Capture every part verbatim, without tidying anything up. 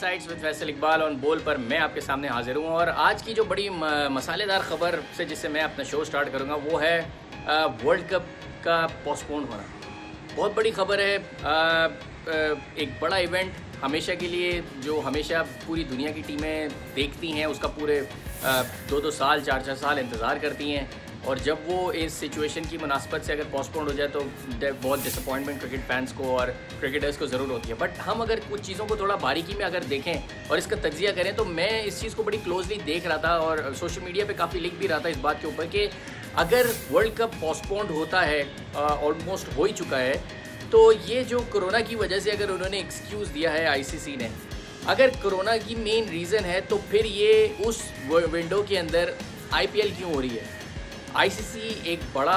Insights with Faisal Iqbal on Bol पर मैं आपके सामने हाजिर हूँ। और आज की जो बड़ी मसालेदार ख़बर से जिससे मैं अपना शो स्टार्ट करूँगा वो है वर्ल्ड कप का पोस्टपोन होना। बहुत बड़ी ख़बर है। आ, आ, एक बड़ा इवेंट हमेशा के लिए जो हमेशा पूरी दुनिया की टीमें देखती हैं, उसका पूरे आ, दो दो साल चार चार साल इंतज़ार करती हैं, और जब वो इस सिचुएशन की मुनासबत से अगर पोस्टपोन हो जाए तो बहुत डिसअपॉइंटमेंट क्रिकेट फैंस को और क्रिकेटर्स को ज़रूर होती है। बट हम अगर कुछ चीज़ों को थोड़ा बारीकी में अगर देखें और इसका तज्जिया करें तो मैं इस चीज़ को बड़ी क्लोजली देख रहा था और सोशल मीडिया पे काफ़ी लिख भी रहा था इस बात के ऊपर कि अगर वर्ल्ड कप पोस्टपोन्ड होता है, ऑलमोस्ट हो ही चुका है, तो ये जो कोरोना की वजह से अगर उन्होंने एक्सक्यूज़ दिया है आईसीसी ने, अगर कोरोना की मेन रीज़न है तो फिर ये उस विंडो के अंदर आईपीएल क्यों हो रही है। आईसीसी एक बड़ा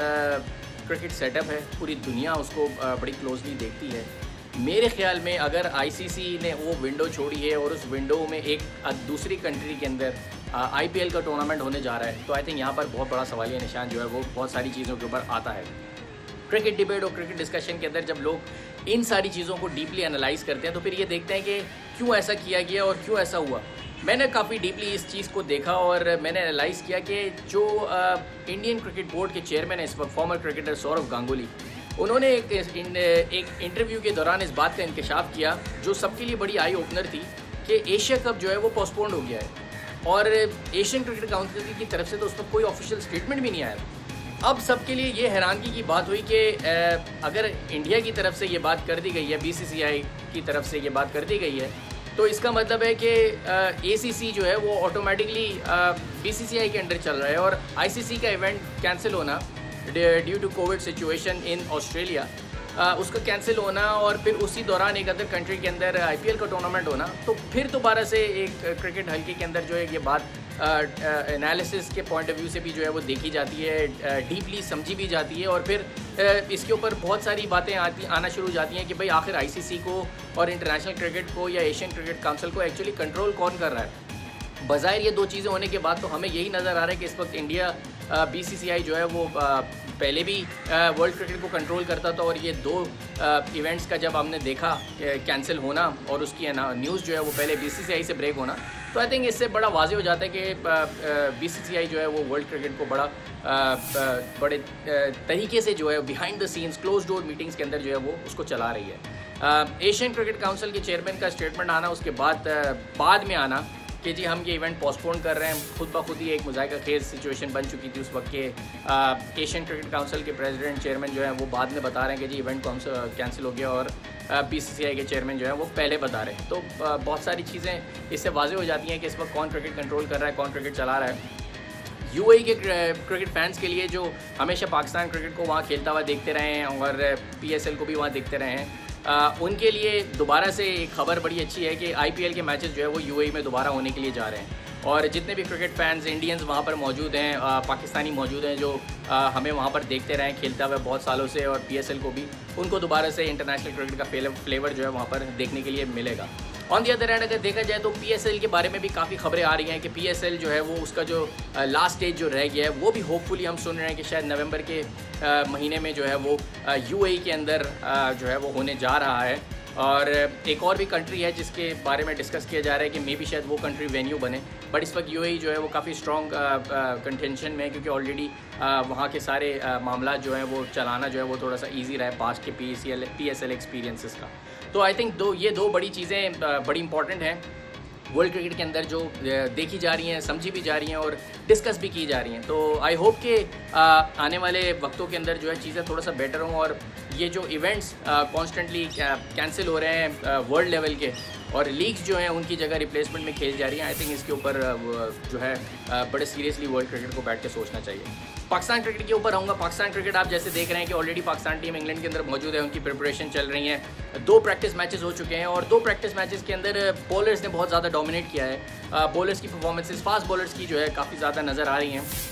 क्रिकेट सेटअप है, पूरी दुनिया उसको आ, बड़ी क्लोजली देखती है। मेरे ख्याल में अगर आईसीसी ने वो विंडो छोड़ी है और उस विंडो में एक दूसरी कंट्री के अंदर आईपीएल का टूर्नामेंट होने जा रहा है, तो आई थिंक यहाँ पर बहुत बड़ा सवालिया निशान जो है वो बहुत सारी चीज़ों के ऊपर आता है। क्रिकेट डिबेट और क्रिकेट डिस्कशन के अंदर जब लोग इन सारी चीज़ों को डीपली एनालाइज करते हैं तो फिर ये देखते हैं कि क्यों ऐसा किया गया और क्यों ऐसा हुआ। मैंने काफ़ी डीपली इस चीज़ को देखा और मैंने एनालाइज़ किया कि जो इंडियन क्रिकेट बोर्ड के चेयरमैन है इस वक्त, फॉर्मर क्रिकेटर सौरव गांगुली, उन्होंने एक इन, एक इंटरव्यू के दौरान इस बात का इंकशाफ किया जो सबके लिए बड़ी आई ओपनर थी कि एशिया कप जो है वो पोस्टपोन्ड हो गया है और एशियन क्रिकेट काउंसिल की तरफ से तो उस पर कोई ऑफिशियल स्टेटमेंट भी नहीं आया। अब सबके लिए ये हैरानगी की बात हुई कि अगर इंडिया की तरफ से ये बात कर दी गई है, बीसीसीआई की तरफ से ये बात कर दी गई है, तो इसका मतलब है कि एसीसी जो है वो ऑटोमेटिकली बीसीसीआई के अंडर चल रहा है और आईसीसी का इवेंट कैंसिल होना due to covid situation in Australia, उसका कैंसिल होना और फिर उसी दौरान एक अदर कंट्री के अंदर आईपीएल का टूर्नामेंट होना, तो फिर दोबारा से एक क्रिकेट हल्के के अंदर जो है ये बात एनालिसिस के पॉइंट ऑफ व्यू से भी जो है वो देखी जाती है, डीपली समझी भी जाती है और फिर इसके ऊपर बहुत सारी बातें आती आना शुरू हो जाती हैं कि भाई आखिर आईसीसी को और इंटरनेशनल क्रिकेट को या एशियन क्रिकेट काउंसिल को एक्चुअली कंट्रोल कौन कर रहा है। बज़ाहिर ये दो चीज़ें होने के बाद तो हमें यही नज़र आ रहा है कि इस वक्त इंडिया बीसीसीआई जो है वो पहले भी वर्ल्ड क्रिकेट को कंट्रोल करता था और ये दो इवेंट्स का जब हमने देखा कैंसिल होना और उसकी न्यूज़ जो है वो पहले बीसीसीआई से ब्रेक होना, तो आई थिंक इससे बड़ा वाज़ेह हो जाता है कि बीसीसीआई जो है वो वर्ल्ड क्रिकेट को बड़ा बड़े तरीके से जो है behind the scenes close door meetings के अंदर जो है वो उसको चला रही है। एशियन क्रिकेट काउंसिल के चेयरमैन का स्टेटमेंट आना, उसके बाद बाद में आना कि जी हम ये इवेंट पोस्टपोन कर रहे हैं, खुद ब खुद ही एक मुज़ाहिका खेज़ सिचुएशन बन चुकी थी उस वक्त के एशियन क्रिकेट काउंसिल के प्रेसिडेंट चेयरमैन जो है वो बाद में बता रहे हैं कि जी इवेंट कैंसिल हो गया और बीसीसीआई के चेयरमैन जो है वो पहले बता रहे हैं। तो आ, बहुत सारी चीज़ें इससे वाज़ेह हो जाती हैं कि इस वक्त कौन क्रिकेट कंट्रोल कर रहा है, कौन क्रिकेट चला रहा है। यूएई के क्रिकेट फैंस के लिए जो हमेशा पाकिस्तान क्रिकेट को वहाँ खेलता हुआ देखते रहे हैं और पीएसएल को भी वहाँ देखते रहे हैं, आ, उनके लिए दोबारा से एक ख़बर बड़ी अच्छी है कि आईपीएल के मैचेस जो है वो यूएई में दोबारा होने के लिए जा रहे हैं और जितने भी क्रिकेट फैंस इंडियन्स वहाँ पर मौजूद हैं, आ, पाकिस्तानी मौजूद हैं जो आ, हमें वहाँ पर देखते रहे हैं खेलते हुए बहुत सालों से, और पीएसएल को भी उनको दोबारा से इंटरनेशनल क्रिकेट का फ्लेवर जो है वहाँ पर देखने के लिए मिलेगा। ऑन दी अदर हैंड अगर देखा जाए तो पीएसएल के बारे में भी काफ़ी खबरें आ रही हैं कि पीएसएल जो है वो उसका जो लास्ट स्टेज जो रह गया है वो भी होपफुली हम सुन रहे हैं कि शायद नवंबर के आ, महीने में जो है वो यूएई के अंदर आ, जो है वो होने जा रहा है। और एक और भी कंट्री है जिसके बारे में डिस्कस किया जा रहा है कि मे बी शायद वो कंट्री वेन्यू बने, बट इस वक्त यूएई जो है वो काफ़ी स्ट्रॉन्ग कंटेंशन में है क्योंकि ऑलरेडी वहाँ के सारे मामला जो हैं वो चलाना जो है वो थोड़ा सा इजी रहा है पास्ट के पीएसएल पीएसएल एक्सपीरियंसेस का। तो आई थिंक दो ये दो बड़ी चीज़ें बड़ी इंपॉर्टेंट हैं वर्ल्ड क्रिकेट के अंदर जो देखी जा रही हैं, समझी भी जा रही हैं और डिस्कस भी की जा रही हैं। तो आई होप कि आने वाले वक्तों के अंदर जो है चीज़ें थोड़ा सा बेटर हों और ये जो इवेंट्स कॉन्स्टेंटली कैंसिल हो रहे हैं वर्ल्ड लेवल के और लीग्स जो हैं उनकी जगह रिप्लेसमेंट में खेल जा रही हैं, आई थिंक इसके ऊपर जो है बड़े सीरियसली वर्ल्ड क्रिकेट को बैठ के सोचना चाहिए। पाकिस्तान क्रिकेट के ऊपर आऊँगा। पाकिस्तान क्रिकेट आप जैसे देख रहे हैं कि ऑलरेडी पाकिस्तान टीम इंग्लैंड के अंदर मौजूद है, उनकी प्रिपरेशन चल रही है, दो प्रैक्टिस मैचेस हो चुके हैं और दो प्रैक्टिस मैचेस के अंदर बॉलर्स ने बहुत ज़्यादा डोमिनेट किया है। बॉलर्स की परफॉर्मेंसेस फास्ट बॉलर्स की जो है काफ़ी ज़्यादा नज़र आ रही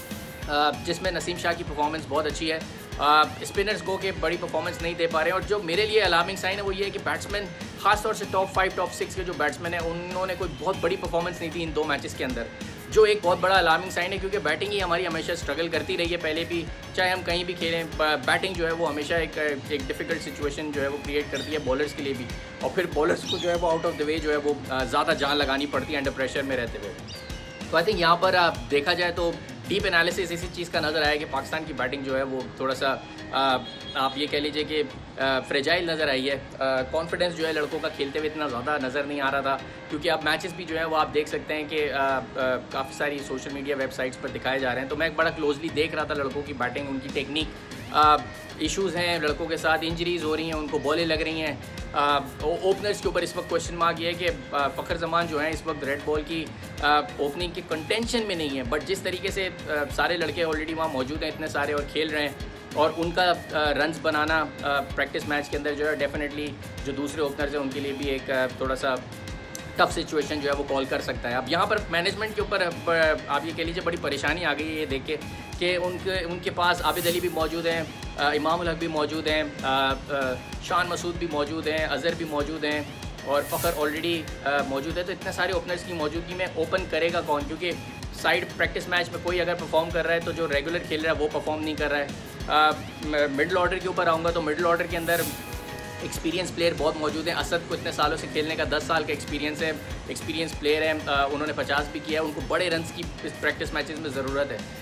हैं, जिसमें नसीम शाह की परफॉर्मेंस बहुत अच्छी है। स्पिनर्स गो के बड़ी परफॉर्मेंस नहीं दे पा रहे हैं और जो मेरे लिए अलार्मिंग साइन है वो ये है कि बैट्समैन खासतौर से टॉप फाइव टॉप सिक्स के जो बैट्समैन हैं उन्होंने कोई बहुत बड़ी परफॉर्मेंस नहीं थी इन दो मैचेस के अंदर। जो एक बहुत बड़ा अलार्मिंग साइन है, क्योंकि बैटिंग ही हमारी हमेशा स्ट्रगल करती रही है पहले भी, चाहे हम कहीं भी खेलें। बैटिंग जो है वो हमेशा एक एक डिफ़िकल्ट सिचुएशन जो है वो क्रिएट करती है बॉलर्स के लिए भी, और फिर बॉलर्स को जो है वो आउट ऑफ द वे जो है वो ज़्यादा जान लगानी पड़ती है अंडर प्रेशर में रहते हुए। तो आई थिंक यहाँ पर आप देखा जाए तो डीप एनालिसिस इसी चीज़ का नज़र आया कि पाकिस्तान की बैटिंग जो है वो थोड़ा सा आ, आप ये कह लीजिए कि फ्रेजाइल नज़र आई है। कॉन्फिडेंस जो है लड़कों का खेलते हुए इतना ज़्यादा नज़र नहीं आ रहा था, क्योंकि आप मैचेस भी जो है वो आप देख सकते हैं कि काफ़ी सारी सोशल मीडिया वेबसाइट्स पर दिखाए जा रहे हैं। तो मैं एक बड़ा क्लोजली देख रहा था लड़कों की बैटिंग, उनकी टेक्निक, इश्यूज़ हैं लड़कों के साथ, इंजरीज़ हो रही हैं, उनको बॉलें लग रही हैं। ओपनर्स के ऊपर इस वक्त क्वेश्चन मार्क ये है कि फ़खर जमान जो है इस वक्त रेड बॉल की ओपनिंग के कंटेंशन में नहीं है, बट जिस तरीके से आ, सारे लड़के ऑलरेडी वहाँ मौजूद हैं इतने सारे और खेल रहे हैं, और उनका रन्स बनाना प्रैक्टिस मैच के अंदर जो है डेफिनेटली जो दूसरे ओपनर्स हैं उनके लिए भी एक आ, थोड़ा सा टफ सिचुएशन जो है वो कॉल कर सकता है। अब यहाँ पर मैनेजमेंट के ऊपर आप ये कह लीजिए बड़ी परेशानी आ गई है ये देख के कि उनके उनके पास आबिद अली भी मौजूद हैं, इमाम उल हक भी मौजूद हैं, शान मसूद भी मौजूद हैं, अज़हर भी मौजूद हैं, और फ़खर ऑलरेडी मौजूद है। तो इतने सारे ओपनर्स की मौजूदगी में ओपन करेगा कौन? क्योंकि साइड प्रैक्टिस मैच में कोई अगर परफॉर्म कर रहा है तो जो रेगुलर खेल रहा है वो परफॉर्म नहीं कर रहा है। मिडल ऑर्डर के ऊपर आऊँगा तो मिडल ऑर्डर के अंदर एक्सपीरियंस प्लेयर बहुत मौजूद हैं। असद को इतने सालों से खेलने का दस साल का एक्सपीरियंस है, एक्सपीरियंस प्लेयर है, उन्होंने पचास भी किया है, उनको बड़े रन्स की प्रैक्टिस मैचेस में ज़रूरत है।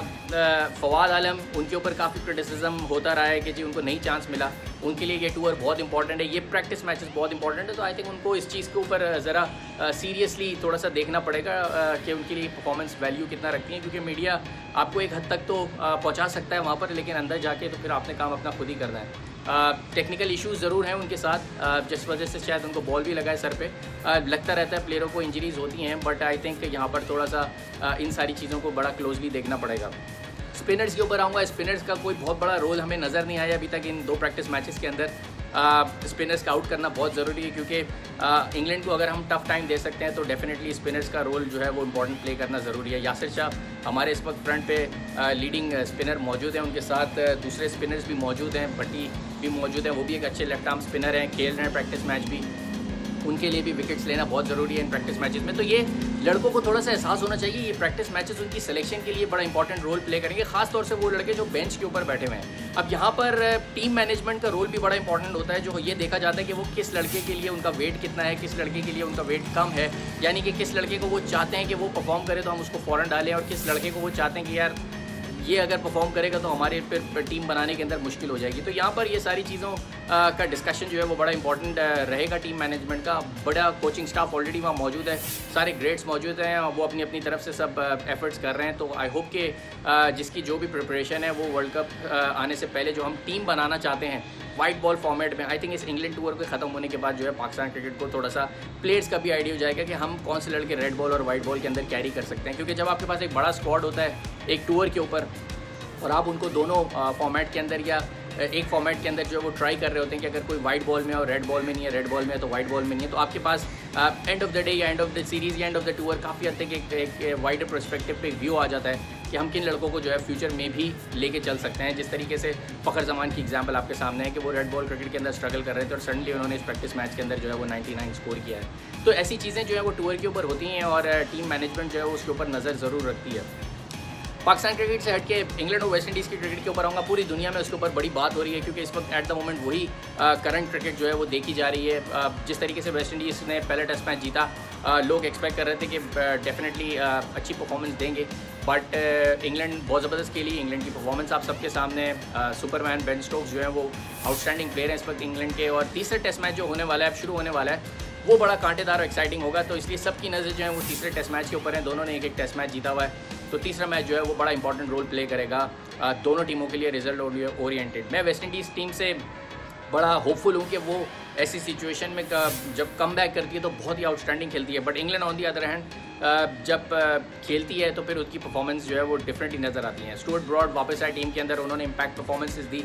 फवाद आलम, उनके ऊपर काफ़ी क्रिटिसिज्म होता रहा है कि जी उनको नहीं चांस मिला, उनके लिए ये टूर बहुत इंपॉर्टेंट है, ये प्रैक्टिस मैचेस बहुत इंपॉर्टेंट है। तो आई थिंक उनको इस चीज़ के ऊपर ज़रा सीरियसली थोड़ा सा देखना पड़ेगा कि उनके लिए परफॉर्मेंस वैल्यू कितना रखती है, क्योंकि मीडिया आपको एक हद तक तो पहुँचा सकता है वहाँ पर, लेकिन अंदर जाके तो फिर आपने काम अपना खुद ही करना है। टेक्निकल इश्यूज़ ज़रूर हैं उनके साथ, जिस वजह से शायद उनको बॉल भी लगा है सर पे, लगता रहता है प्लेयरों को इंजरीज़ होती हैं, बट आई थिंक यहाँ पर थोड़ा सा इन सारी चीज़ों को बड़ा क्लोजली देखना पड़ेगा। स्पिनर्स के ऊपर आऊँगा, स्पिनर्स का कोई बहुत बड़ा रोल हमें नज़र नहीं आया अभी तक इन दो प्रैक्टिस मैचेस के अंदर। स्पिनर्स का आउट करना बहुत ज़रूरी है, क्योंकि इंग्लैंड को अगर हम टफ टाइम दे सकते हैं तो डेफिनेटली स्पिनर्स का रोल जो है वो इंपॉर्टेंट प्ले करना ज़रूरी है। यासिर शाह हमारे इस वक्त फ्रंट पे लीडिंग स्पिनर मौजूद हैं, उनके साथ दूसरे स्पिनर्स भी मौजूद हैं, भट्टी भी मौजूद हैं, वो भी एक अच्छे लेफ्ट आर्म स्पिनर हैं, खेल रहे हैं प्रैक्टिस मैच भी, उनके लिए भी विकेट्स लेना बहुत ज़रूरी है इन प्रैक्टिस मैचेस में। तो ये लड़कों को थोड़ा सा एहसास होना चाहिए, ये प्रैक्टिस मैचेस उनकी सिलेक्शन के लिए बड़ा इंपॉर्टेंट रोल प्ले करेंगे, खास तौर से वो लड़के जो बेंच के ऊपर बैठे हुए हैं। अब यहाँ पर टीम मैनेजमेंट का रोल भी बड़ा इंपॉर्टेंट होता है, जो ये देखा जाता है कि वो किस लड़के के लिए उनका वेट कितना है, किस लड़के के लिए उनका वेट कम है, यानी कि किस लड़के को वो चाहते हैं कि वो परफॉर्म करे तो हम उसको फ़ौरन डालें, और किस लड़के को वो चाहते हैं कि यार ये अगर परफॉर्म करेगा तो हमारे फिर टीम बनाने के अंदर मुश्किल हो जाएगी। तो यहाँ पर ये सारी चीज़ों का डिस्कशन जो है वो बड़ा इंपॉर्टेंट रहेगा टीम मैनेजमेंट का। बड़ा कोचिंग स्टाफ ऑलरेडी वहाँ मौजूद है, सारे ग्रेड्स मौजूद हैं, वो अपनी अपनी तरफ से सब एफर्ट्स कर रहे हैं। तो आई होप कि जिसकी जो भी प्रिपरेशन है वो वर्ल्ड कप आने से पहले जो हम टीम बनाना चाहते हैं वाइट बॉल फॉर्मेट में, आई थिंक इस इंग्लैंड टूर के ख़त्म होने के बाद जो है पाकिस्तान क्रिकेट को थोड़ा सा प्लेयर्स का भी आइडिया हो जाएगा कि हम कौन से लड़के रेड बॉल और वाइट बॉल के अंदर कैरी कर सकते हैं। क्योंकि जब आपके पास एक बड़ा स्क्वाड होता है एक टूर के ऊपर, और आप उनको दोनों फॉर्मेट के अंदर या एक फॉर्मेट के अंदर जो है वो ट्राई कर रहे होते हैं कि अगर कोई वाइट बॉल में और रेड बॉल में नहीं है, रेड बॉल में है तो वाइट बॉल में नहीं है, तो आपके पास एंड ऑफ द डे या एंड ऑफ द सीरीज़ या एंड ऑफ द टूर काफ़ी हद तक एक, एक वाइडर पर्सपेक्टिव पे एक व्यू आ जाता है कि हम किन लड़कों को जो है फ्यूचर में भी लेके चल सकते हैं। जिस तरीके से फ़खर जमान की एग्जांपल आपके सामने है कि वो रेड बॉल क्रिकेट के अंदर स्ट्रगल कर रहे थे और सडनली उन्होंने इस प्रैक्टिस मैच के अंदर जो है वो निन्यानवे स्कोर किया है। तो ऐसी चीज़ें जो है वो टूर के ऊपर होती हैं और टीम मैनेजमेंट जो है उसके ऊपर नज़र ज़रूर रखती है। पाकिस्तान क्रिकेट से हटके इंग्लैंड और वेस्ट इंडीज़ की क्रिकेट के ऊपर आऊँगा, पूरी दुनिया में उसके ऊपर बड़ी बात हो रही है क्योंकि इस वक्त एट द मोमेंट वही करंट क्रिकेट जो है वो देखी जा रही है। आ, जिस तरीके से वेस्ट इंडीज़ ने पहला टेस्ट मैच जीता, आ, लोग एक्सपेक्ट कर रहे थे कि डेफिनेटली अच्छी परफॉर्मेंस देंगे, बट इंग्लैंड बहुत ज़बरदस्त खेली। इंग्लैंड की परफॉर्मेंस आप सबके सामने, सुपरमैन बेन स्टोक्स जो है वो आउटस्टैंडिंग प्लेयर हैं इस वक्त इंग्लैंड के, और तीसरा टेस्ट मैच जो होने वाला है, अब शुरू होने वाला है, वो बड़ा कांटेदार और एक्साइटिंग होगा। तो इसलिए सबकी नज़र जो है वो तीसरे टेस्ट मैच के ऊपर है। दोनों ने एक एक टेस्ट मैच जीता हुआ है, तो तीसरा मैच जो है वो बड़ा इंपॉर्टेंट रोल प्ले करेगा दोनों टीमों के लिए रिजल्ट ओरिएंटेड। मैं वेस्ट इंडीज़ टीम से बड़ा होपफुल हूँ कि वो ऐसी सिचुएशन में जब कम बैक करती है तो बहुत ही आउटस्टैंडिंग खेलती है, but England on the other hand जब खेलती है तो फिर उसकी परफॉर्मेंस जो है वो डिफरेंटली नज़र आती है। स्टुअर्ट ब्रॉड वापस आए टीम के अंदर, उन्होंने इम्पैक्ट परफॉर्मेंसेस दी।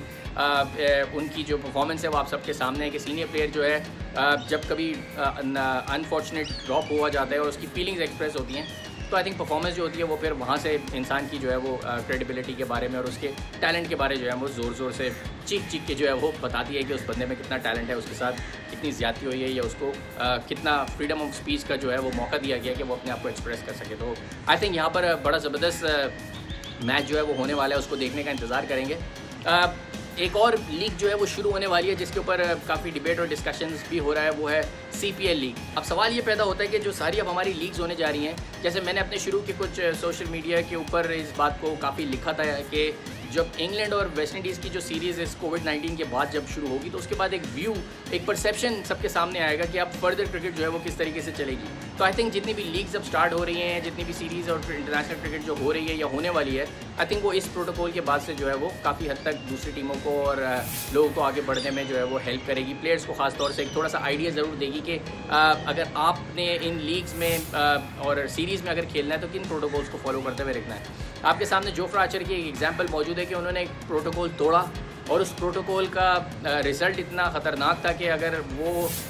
उनकी जो परफॉर्मेंस है वो आप सबके सामने है कि सीनियर प्लेयर जो है जब कभी अनफॉर्चुनेट ड्रॉप हुआ जाता है और उसकी फीलिंग्स एक्सप्रेस होती हैं, तो तो आई थिंक परफॉर्मेंस जो होती है वो फिर वहाँ से इंसान की जो है वो क्रेडिबिलिटी के बारे में और उसके टैलेंट के बारे जो है वो ज़ोर ज़ोर से चीख चीख के जो है वो बताती है कि उस बंदे में कितना टैलेंट है, उसके साथ कितनी ज़्यादती हुई है या उसको आ, कितना फ्रीडम ऑफ स्पीच का जो है वो मौका दिया गया कि वो अपने आप को एक्सप्रेस कर सके। तो आई थिंक यहाँ पर बड़ा ज़बरदस्त मैच जो है वो होने वाला है, उसको देखने का इंतज़ार करेंगे। आ, एक और लीग जो है वो शुरू होने वाली है जिसके ऊपर काफ़ी डिबेट और डिस्कशंस भी हो रहा है, वो है सी पी एल लीग। अब सवाल ये पैदा होता है कि जो सारी अब हमारी लीग्स होने जा रही हैं, जैसे मैंने अपने शुरू के कुछ सोशल मीडिया के ऊपर इस बात को काफ़ी लिखा था कि जब इंग्लैंड और वेस्ट इंडीज़ की जो सीरीज़ इस कोविड नाइन्टीन के बाद जब शुरू होगी तो उसके बाद एक व्यू, एक परसेप्शन सबके सामने आएगा कि अब फर्दर क्रिकेट जो है वो किस तरीके से चलेगी। तो आई थिंक जितनी भी लीग्स अब स्टार्ट हो रही हैं, जितनी भी सीरीज़ और इंटरनेशनल क्रिकेट जो हो रही है या होने वाली है, आई थिंक वो इस प्रोटोकॉल के बाद से जो है वो काफ़ी हद तक दूसरी टीमों को और लोगों को आगे बढ़ने में जो है वो हेल्प करेगी। प्लेयर्स को खास तौर से एक थोड़ा सा आइडिया ज़रूर देगी कि अगर आपने इन लीग्स में और सीरीज़ में अगर खेलना है तो किन प्रोटोकॉल्स को फॉलो करते हुए रखना है। आपके सामने जोफ्रा आर्चर की एक एग्जाम्पल मौजूद है कि उन्होंने एक प्रोटोकॉल तोड़ा और उस प्रोटोकॉल का रिज़ल्ट इतना ख़तरनाक था कि अगर वो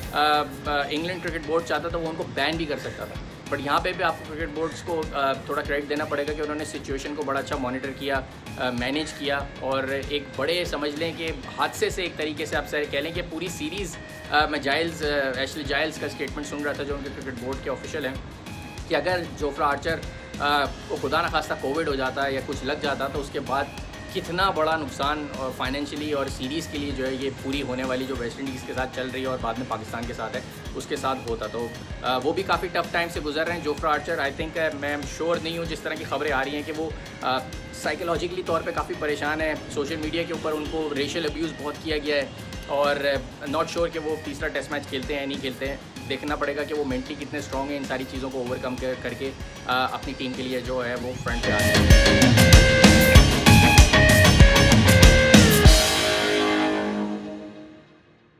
इंग्लैंड क्रिकेट बोर्ड चाहता तो वो उनको बैन भी कर सकता था। बट यहाँ पे भी आपको क्रिकेट बोर्ड्स को थोड़ा क्रेडिट देना पड़ेगा कि उन्होंने सिचुएशन को बड़ा अच्छा मॉनिटर किया, मैनेज किया और एक बड़े समझ लें कि हादसे से एक तरीके से आप सारे कह लें कि पूरी सीरीज़ मैं जाइल्स एशली जाइल्स का स्टेटमेंट सुन रहा था जो उनके क्रिकेट बोर्ड के ऑफिशियल हैं कि अगर जोफ्रा आर्चर को खुदा न खास्ता कोविड हो जाता या कुछ लग जाता तो उसके बाद कितना बड़ा नुकसान और फाइनेंशियली और सीरीज़ के लिए जो है ये पूरी होने वाली जो वेस्ट इंडीज़ के साथ चल रही है और बाद में पाकिस्तान के साथ है उसके साथ होता। तो वो भी काफ़ी टफ टाइम से गुजर रहे हैं जोफ्रा आर्चर। आई थिंक मैं श्योर नहीं हूँ, जिस तरह की खबरें आ रही हैं कि वो साइकोलॉजिकली तौर पे काफ़ी परेशान है। सोशल मीडिया के ऊपर उनको रेशियल अब्यूज़ बहुत किया गया है और नॉट श्योर कि वो तीसरा टेस्ट मैच खेलते हैं या नहीं खेलते हैं। देखना पड़ेगा कि वो मेंटली कितने स्ट्रॉन्ग हैं इन सारी चीज़ों को ओवरकम कर करके अपनी टीम के लिए जो है वो फ्रंट पे आ रहे हैं।